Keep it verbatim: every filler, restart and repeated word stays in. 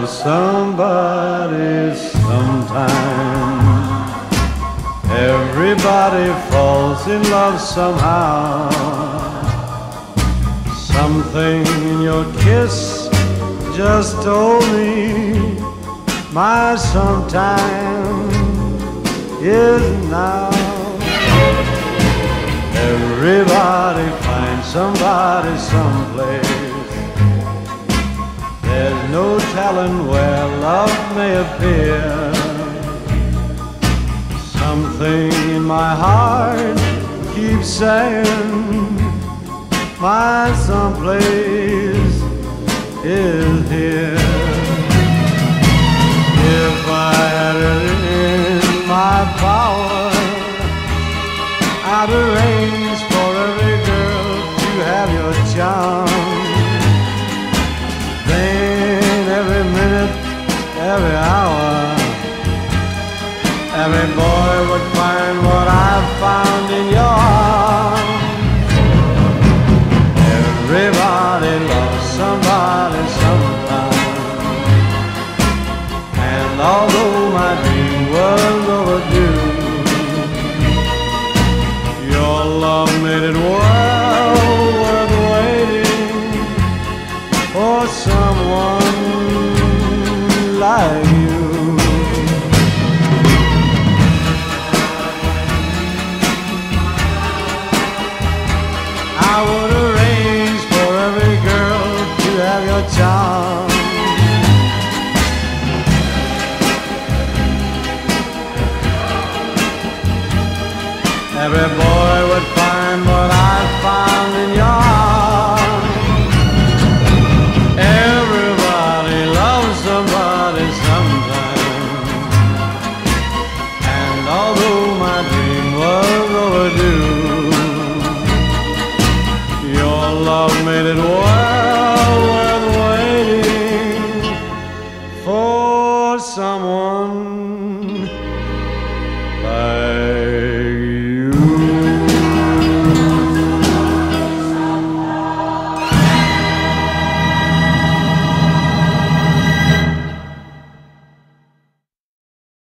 love somebody sometime. Everybody falls in love somehow. Something in your kiss just told me my sometime is now. Everybody finds somebody someplace. There's no telling where love may appear. Something in my heart keeps saying my someplace is here. If I had it in my power, I'd arrange for every girl to have your charm. Then every minute, every hour, every boy would find what I found in your arms. Everybody loves somebody sometime. And although my dream was overdue, your love made it well worth waiting for someone like you. I would arrange for every girl to have your charm. Every boy would find what I found in your arms. Everybody loves somebody sometime. And although my dream was overdue, your love made it work